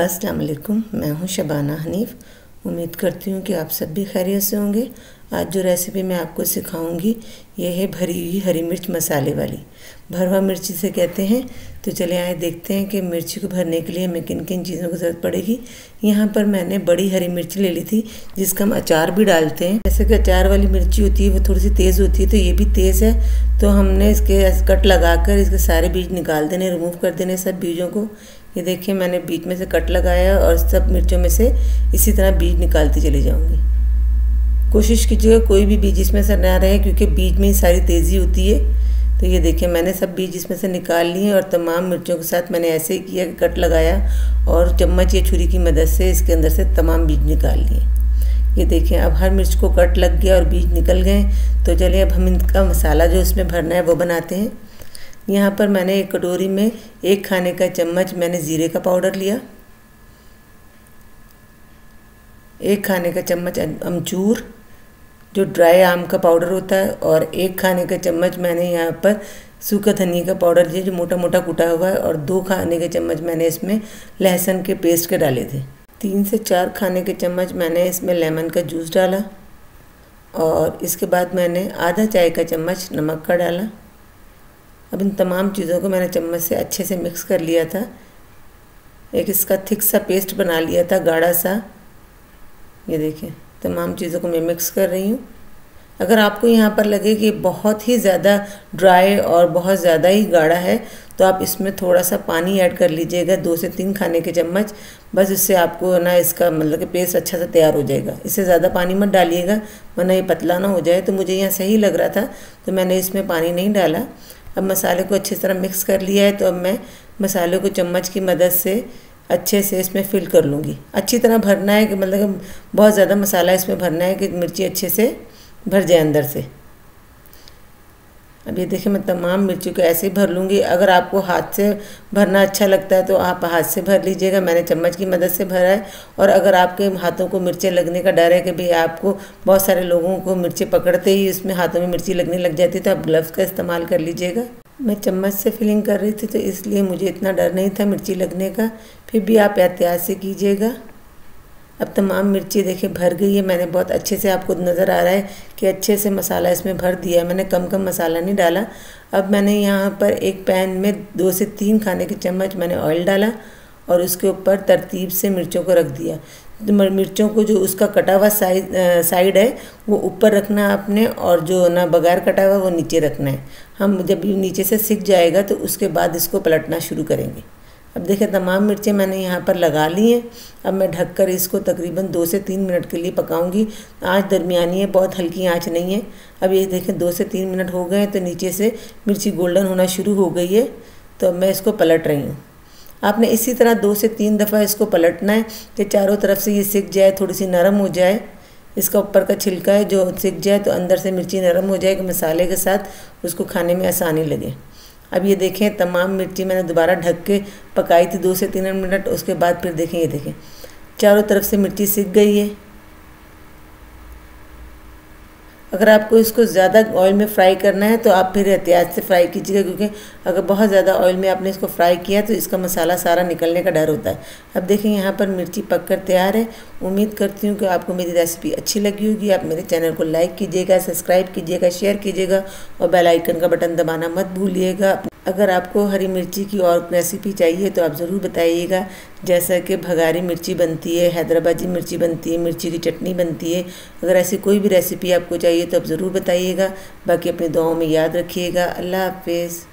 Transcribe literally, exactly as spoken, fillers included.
अस्सलाम वालेकुम, मैं हूं शबाना हनीफ़। उम्मीद करती हूं कि आप सब भी खैरियत से होंगे। आज जो रेसिपी मैं आपको सिखाऊंगी ये है भरी हुई हरी मिर्च मसाले वाली। भरवा मिर्ची से कहते हैं। तो चले आए देखते हैं कि मिर्ची को भरने के लिए हमें किन किन चीज़ों की ज़रूरत पड़ेगी। यहाँ पर मैंने बड़ी हरी मिर्ची ले ली थी जिसका हम अचार भी डालते हैं। जैसे कि अचार वाली मिर्ची होती है वो थोड़ी सी तेज़ होती है, तो ये भी तेज़ है। तो हमने इसके कट लगाकर इसके सारे बीज निकाल देने, रिमूव कर देने सब बीजों को। ये देखिए मैंने बीच में से कट लगाया और सब मिर्चों में से इसी तरह बीज निकालती चली जाऊंगी। कोशिश कीजिएगा कोई भी बीज इसमें से ना रहे क्योंकि बीज में ही सारी तेज़ी होती है। तो ये देखिए मैंने सब बीज इसमें से निकाल लिए और तमाम मिर्चों के साथ मैंने ऐसे ही किया कि कट लगाया और चम्मच या छुरी की मदद से इसके अंदर से तमाम बीज निकाल लिए। ये देखिए अब हर मिर्च को कट लग गया और बीज निकल गए। तो चलिए अब हम इनका मसाला जो इसमें भरना है वो बनाते हैं। यहाँ पर मैंने एक कटोरी में एक खाने का चम्मच मैंने ज़ीरे का पाउडर लिया, एक खाने का चम्मच अमचूर जो ड्राई आम का पाउडर होता है, और एक खाने का चम्मच मैंने यहाँ पर सूखा धनिया का पाउडर लिया जो मोटा मोटा कुटा हुआ है, और दो खाने के चम्मच मैंने इसमें लहसुन के पेस्ट के डाले थे। तीन से चार खाने के चम्मच मैंने इसमें लेमन का जूस डाला, और इसके बाद मैंने आधा चाय का चम्मच नमक का डाला। अब इन तमाम चीज़ों को मैंने चम्मच से अच्छे से मिक्स कर लिया था। एक इसका थिक सा पेस्ट बना लिया था गाढ़ा सा। ये देखिए तमाम चीज़ों को मैं मिक्स कर रही हूँ। अगर आपको यहाँ पर लगे कि बहुत ही ज़्यादा ड्राई और बहुत ज़्यादा ही गाढ़ा है तो आप इसमें थोड़ा सा पानी ऐड कर लीजिएगा, दो से तीन खाने के चम्मच। बस इससे आपको ना इसका मतलब कि पेस्ट अच्छा सा तैयार हो जाएगा। इससे ज़्यादा पानी मत डालिएगा वरना ये पतला ना हो जाए। तो मुझे यहाँ सही लग रहा था तो मैंने इसमें पानी नहीं डाला। अब मसाले को अच्छी तरह मिक्स कर लिया है तो अब मैं मसाले को चम्मच की मदद से अच्छे से इसमें फिल कर लूँगी। अच्छी तरह भरना है कि मतलब बहुत ज़्यादा मसाला इसमें भरना है कि मिर्ची अच्छे से भर जाए अंदर से। अब ये देखिए मैं तमाम मिर्ची को ऐसे ही भर लूँगी। अगर आपको हाथ से भरना अच्छा लगता है तो आप हाथ से भर लीजिएगा, मैंने चम्मच की मदद से भरा है। और अगर आपके हाथों को मिर्चें लगने का डर है कि भाई आपको बहुत सारे लोगों को मिर्चें पकड़ते ही इसमें हाथों में मिर्ची लगने लग जाती है तो आप ग्लव्स का इस्तेमाल कर लीजिएगा। मैं चम्मच से फिलिंग कर रही थी तो इसलिए मुझे इतना डर नहीं था मिर्ची लगने का, फिर भी आप एहतियात से कीजिएगा। अब तमाम मिर्ची देखिए भर गई है। मैंने बहुत अच्छे से, आपको नज़र आ रहा है कि अच्छे से मसाला इसमें भर दिया है। मैंने कम कम मसाला नहीं डाला। अब मैंने यहाँ पर एक पैन में दो से तीन खाने के चम्मच मैंने ऑयल डाला और उसके ऊपर तरतीब से मिर्चों को रख दिया। तो मिर्चों को जो उसका कटा हुआ साइड साइड है वो ऊपर रखना है आपने, और जो ना बगैर कटा हुआ वो नीचे रखना है। हम जब नीचे से सिक जाएगा तो उसके बाद इसको पलटना शुरू करेंगे। अब देखिए तमाम मिर्चें मैंने यहाँ पर लगा ली हैं। अब मैं ढककर इसको तकरीबन दो से तीन मिनट के लिए पकाऊंगी। आँच दरमियानी है, बहुत हल्की आँच नहीं है। अब ये देखें दो से तीन मिनट हो गए हैं तो नीचे से मिर्ची गोल्डन होना शुरू हो गई है। तो अब मैं इसको पलट रही हूँ। आपने इसी तरह दो से तीन दफ़ा इसको पलटना है कि चारों तरफ से ये सिक जाए, थोड़ी सी नरम हो जाए। इसका ऊपर का छिलका है जो सिक जाए तो अंदर से मिर्ची नरम हो जाए कि मसाले के साथ उसको खाने में आसानी लगे। अब ये देखें तमाम मिर्ची मैंने दोबारा ढक के पकाई थी दो से तीन मिनट। उसके बाद फिर देखें ये देखें चारों तरफ से मिर्ची सिक गई है। अगर आपको इसको ज़्यादा ऑयल में फ्राई करना है तो आप फिर एहतियात से फ्राई कीजिएगा, क्योंकि अगर बहुत ज़्यादा ऑयल में आपने इसको फ्राई किया तो इसका मसाला सारा निकलने का डर होता है। अब देखें यहाँ पर मिर्ची पककर तैयार है। उम्मीद करती हूँ कि आपको मेरी रेसिपी अच्छी लगी होगी। आप मेरे चैनल को लाइक कीजिएगा, सब्सक्राइब कीजिएगा, शेयर कीजिएगा और बेल आइकन का बटन दबाना मत भूलिएगा। अगर आपको हरी मिर्ची की और रेसिपी चाहिए तो आप ज़रूर बताइएगा। जैसा कि भगारी मिर्ची बनती है, हैदराबादी मिर्ची बनती है, मिर्ची की चटनी बनती है। अगर ऐसी कोई भी रेसिपी आपको चाहिए तो आप ज़रूर बताइएगा। बाकी अपनी दुआओं में याद रखिएगा। अल्लाह हाफ़िज़।